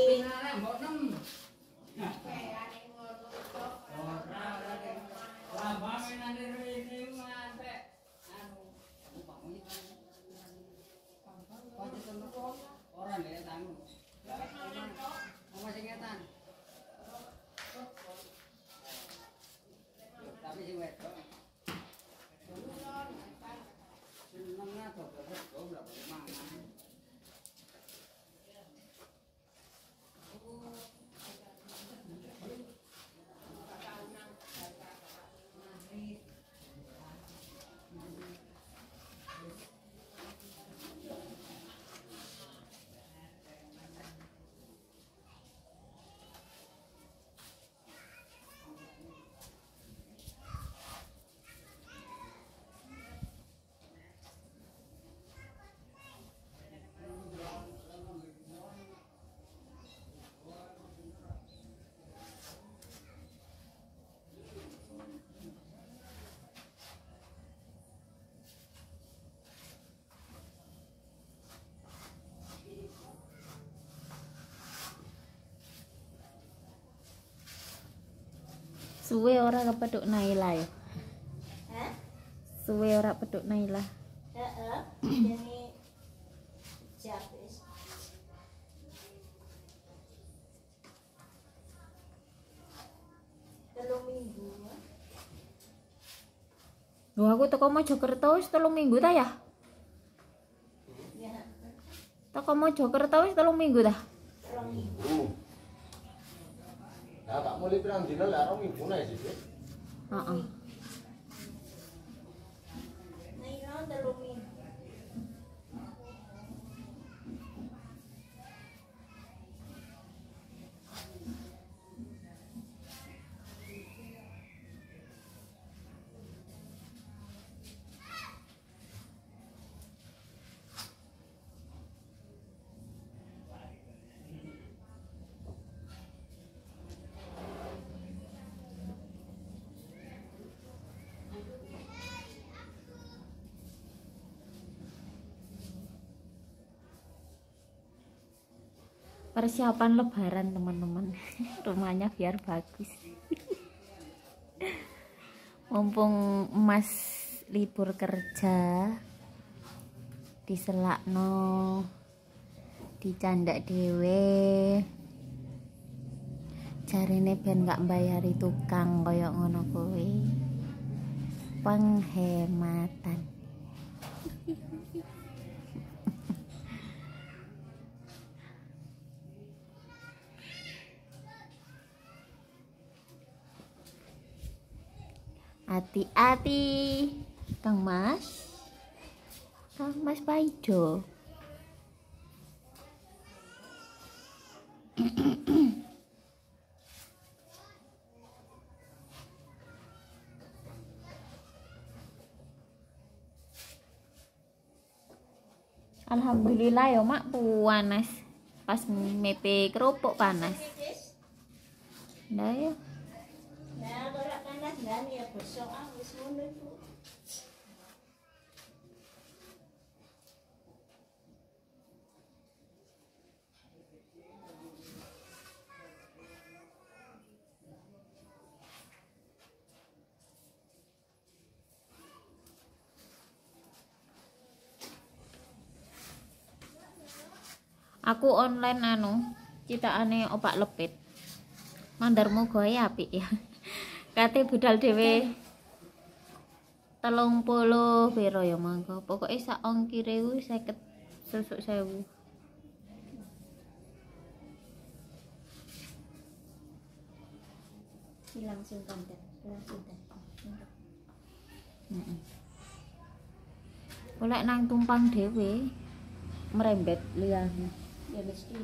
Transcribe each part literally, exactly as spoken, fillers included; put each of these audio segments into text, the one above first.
Orang dia tanggung. Mau masih ngetan. Tapi sih wet. Senengnya tuh terus tuh berapa mana. Suwe ora kepethuk Naila ya. Hah? Suwe ora peduk Naila. Heeh. Jadi jabis. Telung minggu. Lho aku teko Mojokerto wis telung minggu ta ya? Ya. Teko Mojokerto wis telung minggu ta? Telung minggu. Nah, tak mulai pirang dina lek rong minggu nae sih. Heeh. Naila telung minggu. Persiapan lebaran teman-teman. Rumahnya biar bagus. Mumpung Mas libur kerja, diselakno, dicandak dhewe. Jarine ben gak mbayari tukang kaya ngono kuwi. Penghematan. Hati-hati, Kang Mas. Kang Mas Paijo. Alhamdulillah ya mak panas. Pas mepe kerupuk panas. Nah ya. Nah, kalau panas dan ya besok ah wis ngono iku. Aku online anu, citakane opak lepit. Mandarmu gawe apik ya. Kate budal dhewe telung puluh piro ya mangko. Pokoke sak ongkire kuwi seket susuk sewu. Langsung konten, langsung konten. Heeh. Golek nang tumpang dhewe merembet liyane. Ya mesti.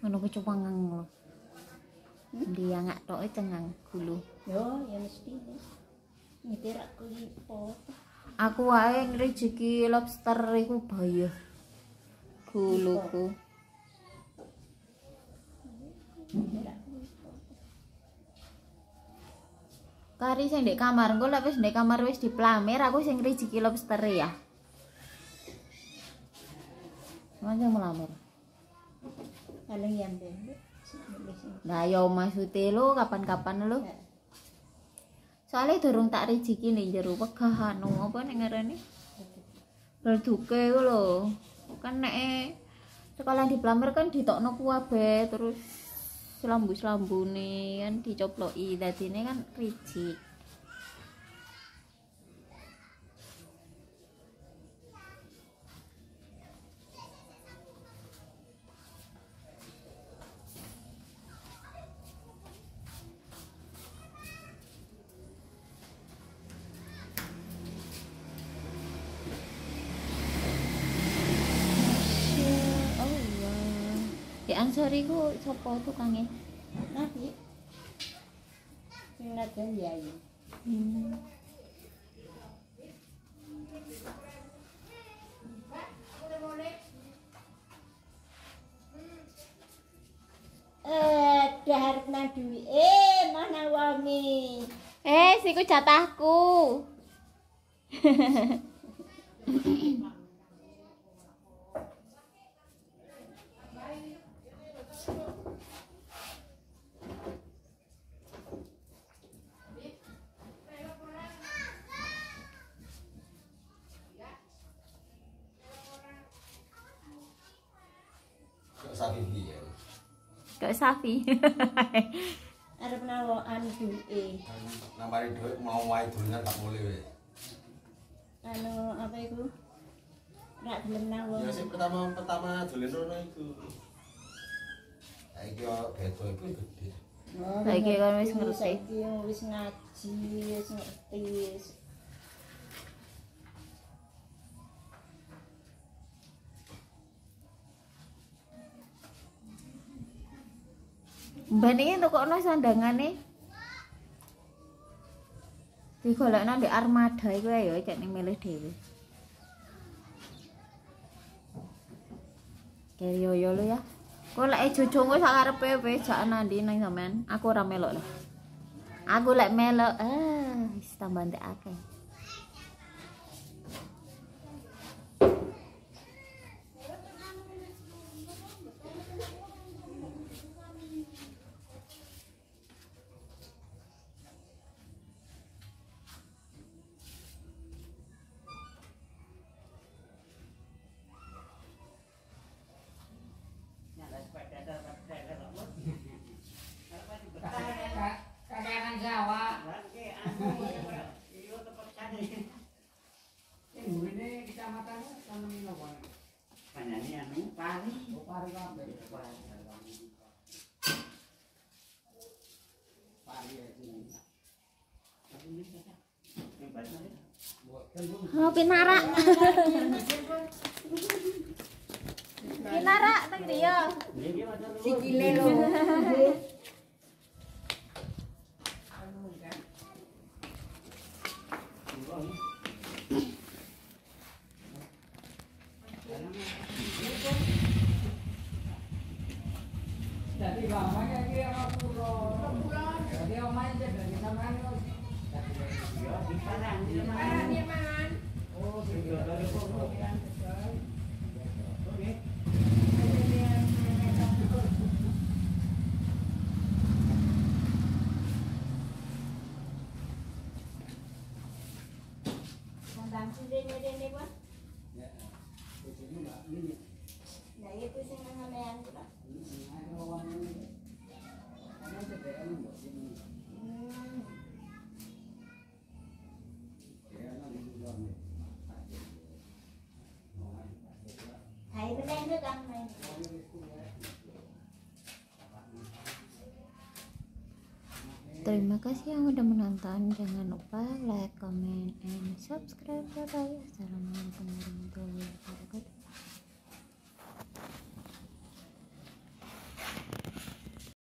ngono kecuwangang lho. Dia ngak tok cengang gulu. Yo, ya mesti. Nyetir aku iki po. Aku wae ngrijiki lobster iku bayah. Guluku. Kari sing ndek kamar, engko lek wis ndek kamar wis diplamer, aku sing ngrijiki lobster ya. Manja melamer. Paling yang pendek. Lah ya maksude lho kapan-kapan lho. Soale durung tak rezeki ning jero wegah anu apa ning ngarane? Berduke ku lho. Kan nek sekolah diplamer kan ditokno kuwabe terus selambu-selambune kan dicoploki dadine kan rezeki. Di Ansori ku sapa tukange? Nabi. Sing nadan yai. Hmm. Eh, dahar nang duwi. Eh, mana wonge? Eh, siku jatahku. Sapi piye? Kok Safi. Arep nawa anu duwe. Nambari dhuwit mau wae dolanan gak mulih wae. Anu apa iku? Rak gelem nawa. Ya sing pertama pertama dolen rono iku. Saiki yo beda iku gede. Saiki kan wis ngerti. Saiki wis ngaji, wis ngerti. Mbak niki tukokno sandangane. Digolekno ndek Armada iku ae ya cek ning milih dhewe. Kerioyo lho ya. Kok lek jujung wis sak karepe wis jak nandi nang sampean. Aku ora melok lho. Aku lek melok ah wis tambah ndek akeh. Kadang Jawa. Ini kecamatan sama ini apa? Panjani anu pari, pari apa? Pari Oh, pinara. Pinara teng dia. Sikile lho. Jadi bapaknya kira aku pulau. Jadi omanya jadi sampean kok. Ya di Padang, di mana dia mangan? Oh, sudah dari pokok kan. Oke. Sandang sini-sini, Pak. Ya. Itu enggak ini. Nah, itu sing sampean kok. Hai bener itu kan main. Terima kasih yang udah menonton. Jangan lupa like, comment, and subscribe. Bye bye. Assalamualaikum.